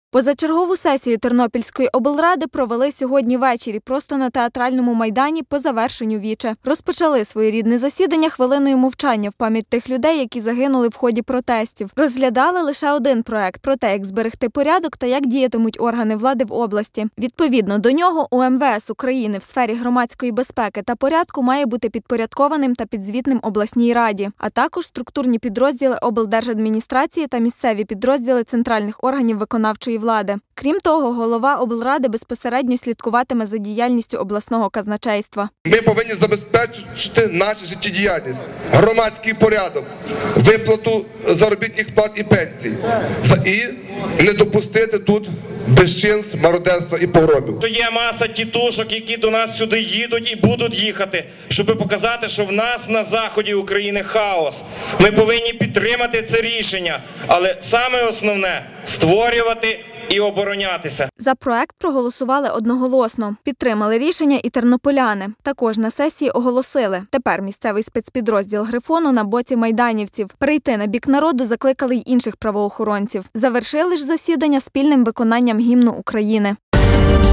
Позачергову сесію Тернопільської облради провели сьогодні ввечері просто на театральному майдані по завершенню віче. Розпочали своєрідне засідання хвилиною мовчання в пам'ять тих людей, які загинули в ході протестів. Розглядали лише один проект – про те, як зберегти порядок та як діятимуть органи влади в області. Відповідно до нього, УМВС України в сфері громадської безпеки та порядку має бути підпорядкованим та підзвітним обласній раді, а також структурні підрозділи облдержадміністрації та місцеві підрозділи центральних органів виконавчої влади. Крім того, голова облради безпосередньо слідкуватиме за діяльністю обласного казначейства. Ми повинні забезпечити нашу життєдіяльність, громадський порядок, виплату заробітних плат і пенсій. І не допустити тут безчинств, мародерства і погробів. Є маса тітушок, які до нас сюди їдуть і будуть їхати, щоб показати, що в нас на заході України хаос. Ми повинні підтримати це рішення, але саме основне – створювати і оборонятися. За проект проголосували одноголосно. Підтримали рішення і тернополяни. Також на сесії оголосили. Тепер місцевий спецпідрозділ «Грифону» на боці майданівців. Перейти на бік народу закликали й інших правоохоронців. Завершили ж засідання спільним виконанням гімну України.